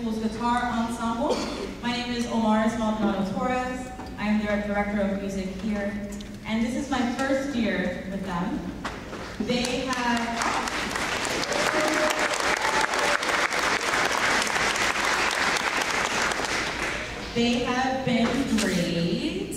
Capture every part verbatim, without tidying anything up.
School's guitar ensemble. My name is Omaris Maldonado Torres. I am their director of music here, and this is my first year with them. They have they have been great.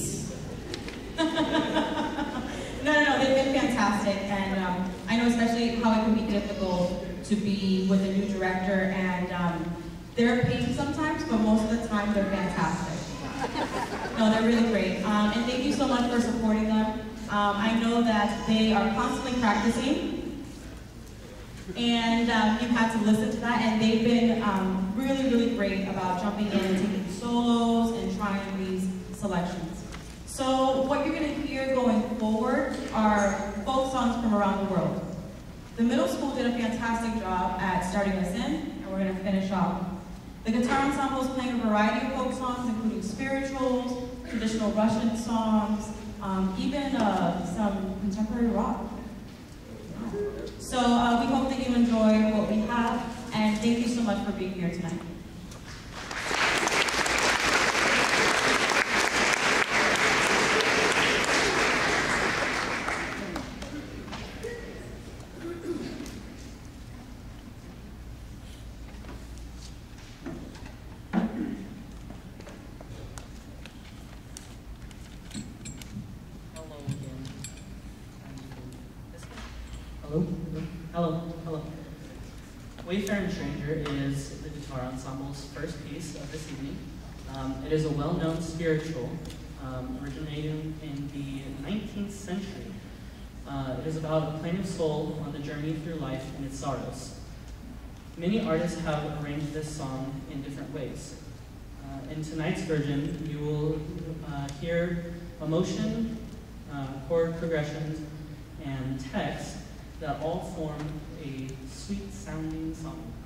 no, no, no, they've been fantastic, and um, I know especially how it can be difficult to be with a new director, and um, they're a pain sometimes, but most of the time they're fantastic. No, they're really great, um, and thank you so much for supporting them. Um, I know that they are constantly practicing, and um, you've had to listen to that, and they've been um, really, really great about jumping in and taking solos and trying these selections. So what you're going to hear going forward are folk songs from around the world. The middle school did a fantastic job at starting us in, and we're going to finish off. The guitar ensemble is playing a variety of folk songs, including spirituals, traditional Russian songs, um, even uh, some contemporary rock. So uh, we hope that you enjoy what we have, and thank you so much for being here tonight. Hello? Hello? Hello. Wayfaring Stranger is the guitar ensemble's first piece of this evening. Um, it is a well-known spiritual um, originating in the nineteenth century. Uh, it is about a plaintive soul on the journey through life and its sorrows. Many artists have arranged this song in different ways. Uh, in tonight's version, you will uh, hear emotion, uh, chord progressions, and text that all form a sweet-sounding song.